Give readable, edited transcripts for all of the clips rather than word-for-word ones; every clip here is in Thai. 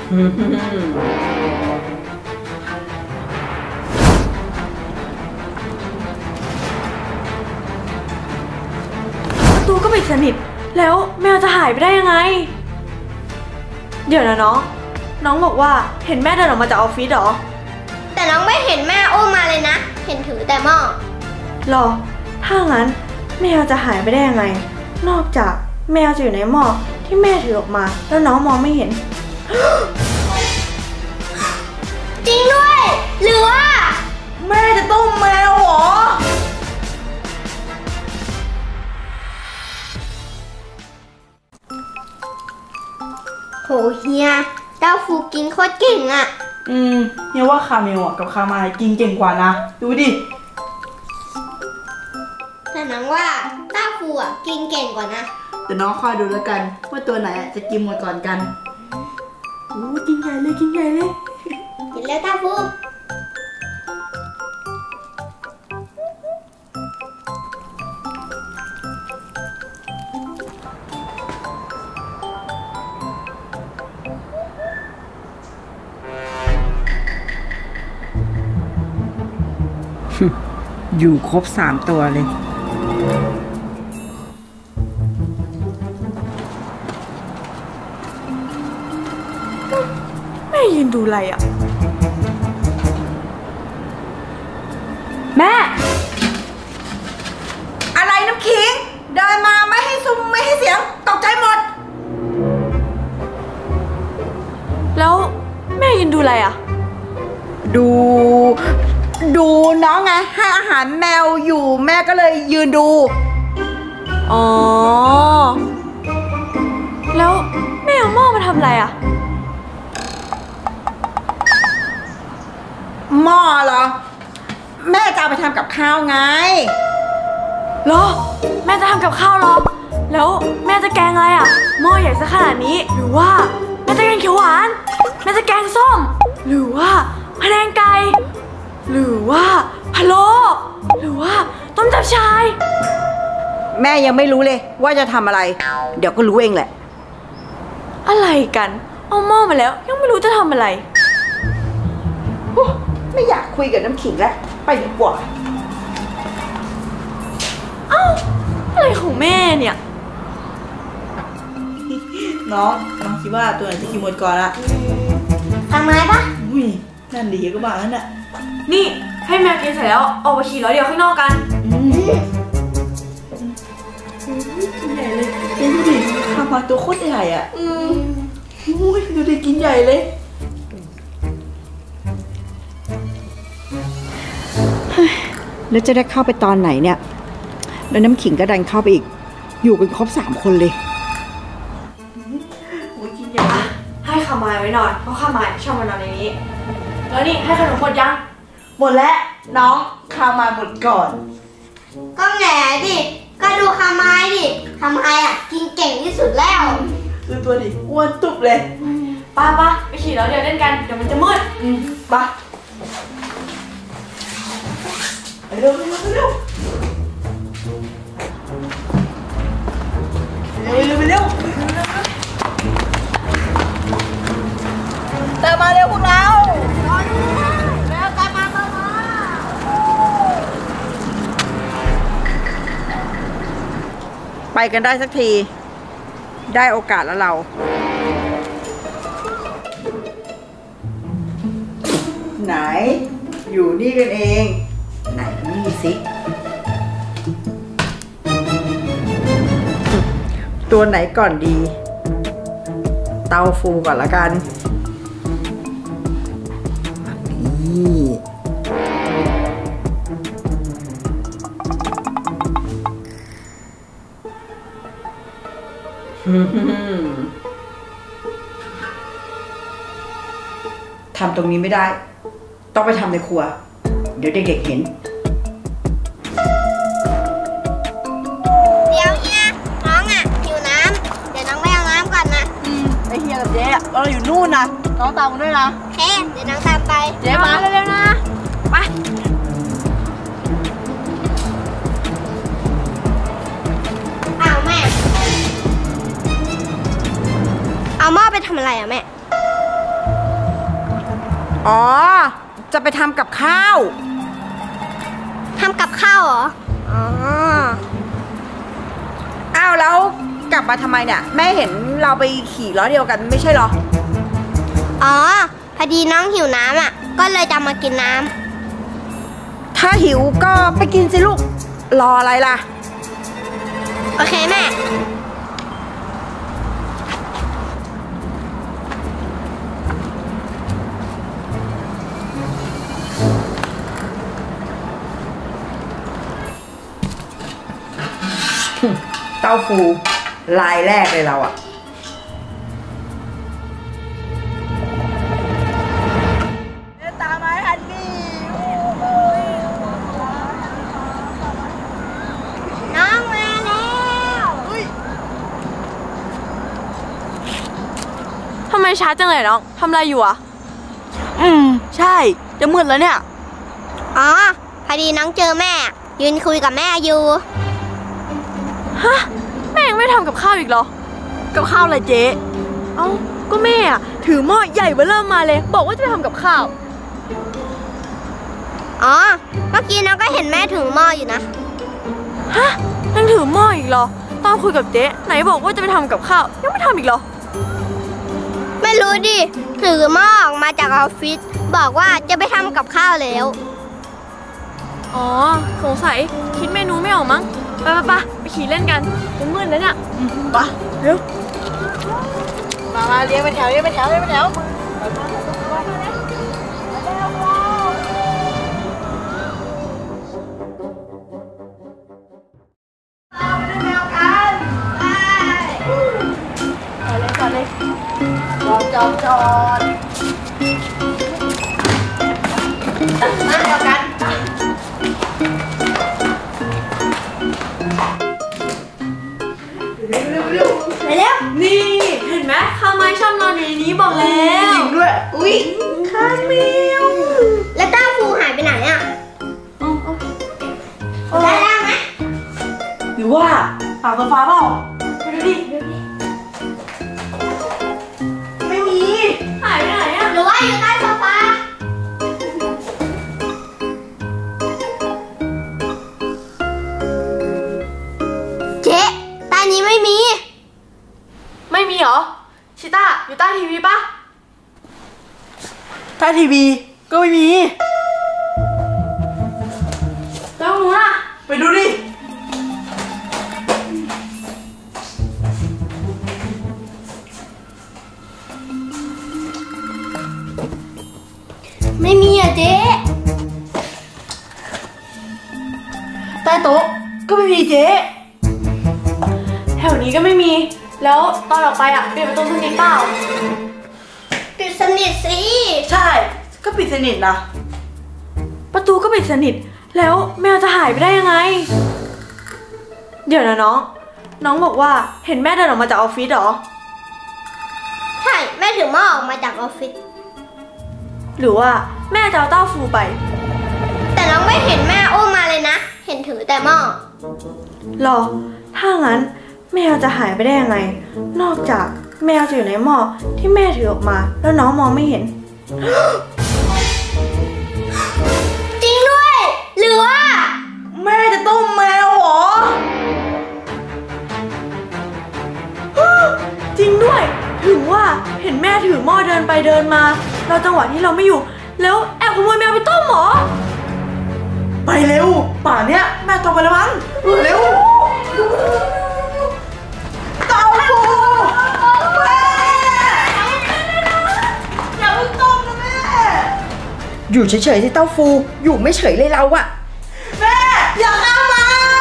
ประตูก็ปิดสนิทแล้วแมวจะหายไปได้ยังไงเดี๋ยวนะน้องบอกว่าเห็นแม่เดินออกมาจากออฟฟิศเหรอแต่น้องไม่เห็นแม่อุ้มมาเลยนะเห็นถือแต่หม้อหรอถ้างั้นแมวจะหายไปได้ยังไงนอกจากแมวจะอยู่ในหม้อที่แม่ถือออกมาแล้วน้องมองไม่เห็นจริงด้วยหรือว่าแม่จะต้มแมวเหรอโหเฮียเต้าฟูกินโคตรเก่งอ่ะเฮียว่าคาเมลกับคามายกินเก่งกว่านะดูดิแต่น้องว่าเต้าฟูกินเก่งกว่านะแต่น้องคอยดูแล้วกันว่าตัวไหนจะกินหมดก่อนกันโอ้กินใหญ่เลยกินใหญ่เลยกินแล้วเต้าฟูอยู่ครบ3 ตัวเลยแม่ยืนดูอะไรอ่ะแม่อะไรน้ำขิงเดินมาไม่ให้ซุ้มไม่ให้เสียงตกใจหมดแล้วแม่ยืนดูอะไรอ่ะดูน้องไงให้อาหารแมวอยู่แม่ก็เลยยืนดูอ๋อแล้วแม่เอาหม้อมาทำอะไรอ่ะหม้อเหรอแม่จะเอาไปทำกับข้าวไงเหรอแม่จะทำกับข้าวเหรอแล้วแม่จะแกงอะไรอ่ะหม้อใหญ่ซะขนาดนี้หรือว่าแม่จะแกงเขียวหวานแม่จะแกงส้มหรือว่าพะแนงไก่หรือว่าพะโล้หรือว่าต้มจับชายแม่ยังไม่รู้เลยว่าจะทำอะไรเดี๋ยวก็รู้เองแหละอะไรกันเอาหม้อมาแล้วยังไม่รู้จะทำอะไรไม่อยากคุยกับน้ำขิงแล้วไปดีกว่าเอ้าอะไรของแม่เนี่ยน้องคิดว่าตัวไหนจะกินหมดก่อนละทำไมปะอุ้ยนั่นดีก็บ้านั่นน่ะนี่ให้แมวกินเสร็จแล้วออกไปขี่ล้อเดียวข้างนอกกันกินใหญ่เลยดูดิทำมาตัวโคตรใหญ่อ่ะอุ้ยดูดิกินใหญ่เลยแล้วจะได้เข้าไปตอนไหนเนี่ยแล้วน้ำขิงก็ดันเข้าไปอีกอยู่กันครบ3 คนเลยกินใหญ่ให้ขามายไว้นอนเพราะขามายชอบมานอนในนี้แล้วนี่ให้ขนมหมดยังหมดแล้วน้องคามายหมดก่อนก็แหน่ดิก็ดูคามายดิคามายกินเก่งที่สุดแล้วดูตัวดิอ้วนตุบเลยป้าไปขี่ล้อเดียวเล่นกันเดี๋ยวมันจะมืดป้าเร็วตามมาเร็วพวกเราแล้วตามมาไปกันได้สักทีได้โอกาสแล้วเราไหนอยู่นี่กันเองไหนนี่สิตัวไหนก่อนดีเต้าฟูก่อนละกันนี่ทำตรงนี้ไม่ได้ต้องไปทำในครัวเดี๋ยวเด็กๆเห็นเดี๋ยวเฮียน้องหิวน้ำเดี๋ยวน้องไปเอาน้ำก่อนนะไอเฮียกับเจ๊เราอยู่นู่นนะน้องตามมาด้วยนะเฮ้เดี๋ยวน้องตามไปเจ๊มาเร็วๆนะไปแม่เอาหม้อไปทำอะไรแม่อ๋อ จะไปทำกับข้าวทำกับข้าวเหรอ อ๋ออ้าวแล้วกลับมาทำไมเนี่ยแม่เห็นเราไปขี่ล้อเดียวกันไม่ใช่เหรออ๋อ พอดีน้องหิวน้ำอ่ะ ก็เลยจะมากินน้ำถ้าหิวก็ไปกินสิลูก รออะไรล่ะโอเคแม่เต้าฟูลายแรกเลยเราอะตามมาทันดีน้องมาแล้วทำไมช้าจังเลยน้องทำอะไรอยู่อะใช่ จะมืดแล้วเนี่ยอ๋อ พอดีน้องเจอแม่ ยืนคุยกับแม่อยู่ฮะ แม่ยังไม่ทำกับข้าวอีกเหรอ กับข้าวอะไรเจ๊ เอ้า ก็แม่อะถือหม้อใหญ่เบ้อเริ่มมาเลย บอกว่าจะไปทำกับข้าวอ๋อ เมื่อกี้น้องก็เห็นแม่ถือหม้ออยู่นะฮะ ยังถือหม้ออีกเหรอ ตอนคุยกับเจ๊ไหนบอกว่าจะไปทำกับข้าว ยังไม่ทำอีกเหรอไม่รู้ดิ ถือหม้อออกมาจากออฟฟิศบอกว่าจะไปทำกับข้าวแล้วอ๋อ สงสัยคิดเมนูไม่ออกมั้ง ไปขี่เล่นกันจะมืดแล้วเนี่ยปะเร็วมาเรียงเป็นแถวเรียงเป็นแถวเรียงเป็นแถว จอดมาเดียวกันไปแล้วนี่เห็นไหมข้าวไม้ชอบนอนในนี้บอกแล้วจริงด้วย อุ๊ยข้าแมวแล้วต้าฟูหายไปไหนอ่ะได้แล้วไหมหรือว่าตากโซฟาเปล่าไปดูดิไม่มีหายไปไหนอะหรือว่าอยู่ใต้โซฟา เจ๊ใต้นี้ไม่มีไม่มีเหรอ ชิต้า อยู่ใต้ทีวีปะถ้าทีวีก็ไม่มีแล้วหนูล่ะไปดูดิไม่มีอ่ะเจ๊ใต้โต๊ะก็ไม่มีเจ๊แถวนี้ก็ไม่มี แล้วตอนออกไปอะปิดประตูสนิทเปล่าปิดสนิทสิใช่ ก็ปิดสนิทนะประตูก็ปิดสนิท แล้วแมวจะหายไปได้ยังไง เดี๋ยวนะน้อง น้องบอกว่าเห็นแม่เดินออกมาจากออฟฟิศเหรอใช่ แม่ถือหม้อออกมาจากออฟฟิศหรือว่าแม่จะเอาเต้าฟูไปแต่น้องไม่เห็นแม่อุ้มมาเลยนะ เห็นถือแต่หม้อหรอ ถ้างั้นแมวจะหายไปได้ยังไง นอกจากแมวจะอยู่ในหม้อที่แม่ถือออกมา แล้วน้องมองไม่เห็นจริงด้วย หรือว่าแม่จะต้มแมวเหรอจริงด้วย ถึงว่าเห็นแม่ถือหม้อเดินไปเดินมา เราจังหวะที่เราไม่อยู่ แล้วแอบขโมยแมวไปต้มเหรอไปเร็ว ป่านเนี้ยแม่ต้มไปแล้วมั้ง เร็วเต้าหู้แม่อย่าเพิ่งต้มนะแม่อยู่เฉยๆสิเต้าฟู อยู่ไม่เฉยเลยเราอะแม่อย่าฆ่ามัน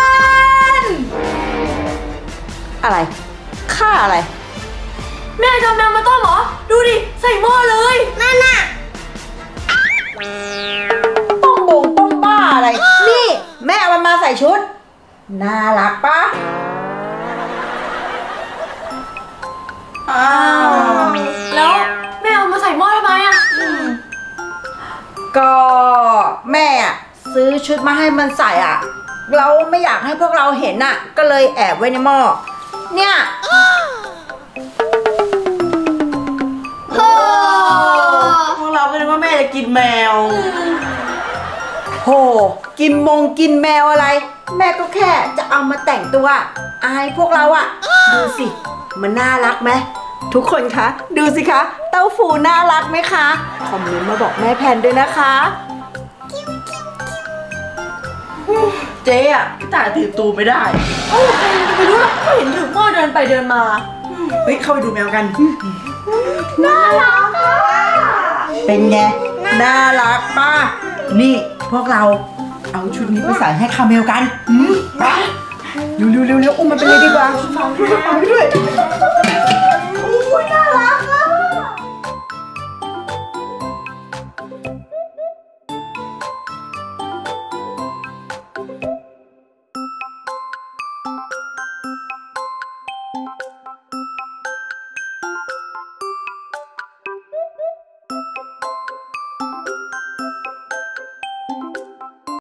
อะไรฆ่าอะไรแม่จะเอาแมวมาต้มเหรอ ดูดิ ใส่หม้อเลยนั่นน่ะป้องบงป้องบ้าอะไร นี่ แม่เอามันมาใส่ชุด น่ารักปะอ้าวแล้วแม่เอามาใส่หม้อทำไมอะก็แม่อะซื้อชุดมาให้มันใส่อ่ะ เราไม่อยากให้พวกเราเห็นอ่ะ ก็เลยแอบไว้ในหม้อ เนี่ยโอ้พวกเราก็นึกว่าแม่จะกินแมวโหกินแมวอะไร แม่ก็แค่จะเอามาแต่งตัวอายพวกเราอะดูสิ มันน่ารักไหมทุกคนคะดูสิคะ เต้าฟูน่ารักไหมคะคอมเมนต์มาบอกแม่แพนด้วยนะคะเจ๊อะก็จ่ายถือตูไม่ได้เอ้าใครจะไปรู้ล่ะก็เห็นถือหม้อเดินไปเดินมาเฮ้ยเข้าไปดูแมวกันน่ารักอ่ะเป็นไง น่ารักป่ะ นี่พวกเราเอาชุดนี้ไปใส่ให้คาเมลกันไปเร็วๆอุ้มมันไปเลยดีกว่าฟังไปด้วย